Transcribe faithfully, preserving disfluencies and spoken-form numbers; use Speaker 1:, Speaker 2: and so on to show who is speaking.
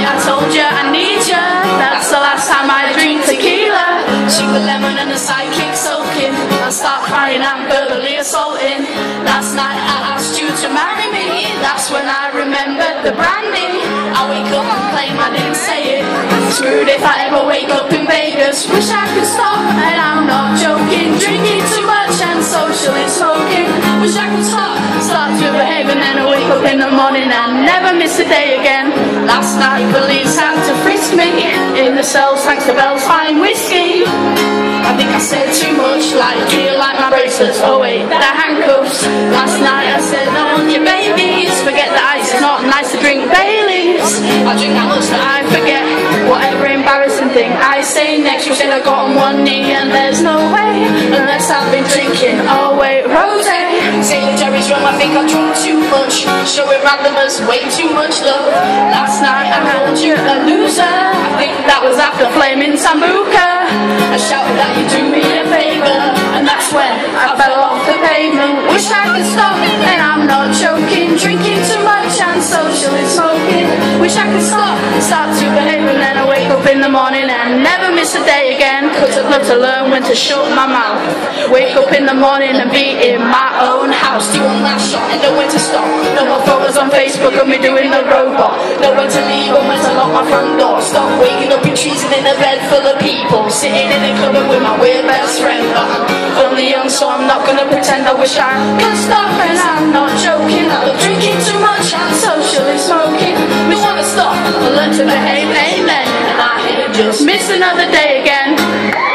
Speaker 1: night I told you I need you. That's the last time I drink tequila. Shoot the lemon and the sidekick soaking. I start crying, I'm verbally assaulting. Last night I asked you to marry me. That's when I remembered the brandy. I wake up and claim I didn't say it. Screwed if I ever wake up in Vegas. Wish I could stop, and I'm not joking. Drinking too much and socially smoking. Wish I could stop, start to behave, and then I wake up in the morning and never miss a day again. Last night police had to frisk me in the cells thanks to Bell's fine whiskey. I think I said too much, like, do you like my bracelets? Oh wait, they're handcuffs. Last night I said I want your babies. Forget the ice, it's not nice to drink Baileys. I drink that much that I forget whatever embarrassing thing I say next. You said I got on one knee and there's no way unless I've been drinking. Oh wait, rosé. Saying Jerry's wrong, I think I drunk too much. Showing randomers way too much love. Last night I called you a loser. I think that was after flaming Sambuca. I shouted that you do me a favour, and that's when I fell off the pavement. Wish I could stop, and I'm not joking. Drinking too much and socially smoking. Wish I could stop, start to behave, and then I wake up in the morning and never miss a day again. Cause I'd love to learn when to shut my mouth. Wake up in the morning and be in my own house. Do one last shot and know when to stop. No more photos on Facebook of me doing the robot. Know when to leave and when to lock my front door. Stop waking up in trees and in a bed full of people. Sitting in a club with my weird best friend. But I'm only young, so I'm not gonna pretend. I wish I could stop, and I'm not joking. I love drinking too much and socially smoking. We wanna stop and learn to behave, amen. And I hate just miss another day again.